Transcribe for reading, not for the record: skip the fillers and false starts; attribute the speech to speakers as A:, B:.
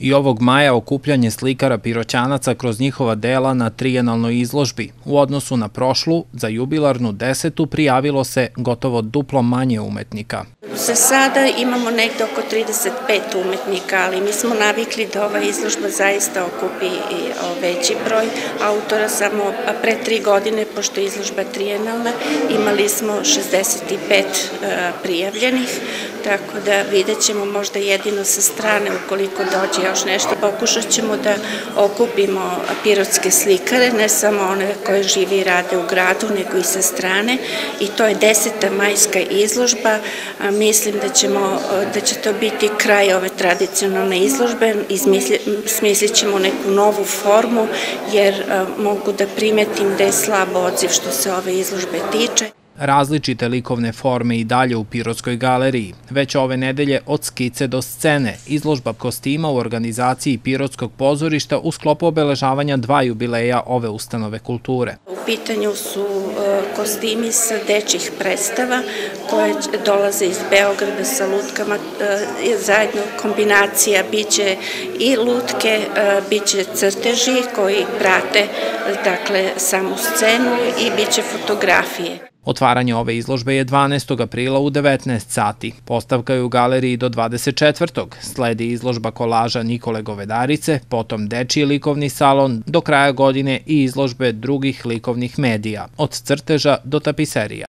A: I ovog maja okupljanje slikara Piroćanaca kroz njihova dela na trijenalnoj izložbi. U odnosu na prošlu, za jubilarnu 10. prijavilo se gotovo duplo manje umetnika.
B: Za sada imamo negde oko 35 umetnika, ali mi smo navikli da ova izložba zaista okupi i veći broj autora. Samo pre 3 godine, pošto je izložba trijenalna, imali smo 65 prijavljenih, tako da vidjet ćemo možda jedino sa strane ukoliko dođe još nešto. Pokušat ćemo da okupimo pirotske slikare, ne samo one koje živi i rade u gradu, nego i sa strane, i to je 10. majska izložba. Mislim da će to biti kraj ove tradicionalne izložbe i smislit ćemo neku novu formu, jer mogu da primetim da je slab odziv što se ove izložbe tiče.
A: Različite likovne forme i dalje u Pirotskoj galeriji. Već ove nedelje od skice do scene, izložba kostima u organizaciji Pirotskog pozorišta u sklopu obeležavanja 2 jubileja ove ustanove kulture.
B: U pitanju su kostimi sa dečjih predstava koje dolaze iz Beograda sa lutkama, zajedno kombinacija biće i lutke, biće crteži koji prate samu scenu i biće fotografije.
A: Otvaranje ove izložbe je 12. aprila u 19 sati. Postavka je u galeriji do 24. Sledi izložba kolaža Nikole Govedarice, potom dečiji likovni salon, do kraja godine i izložbe drugih likovnih medija, od crteža do tapiserija.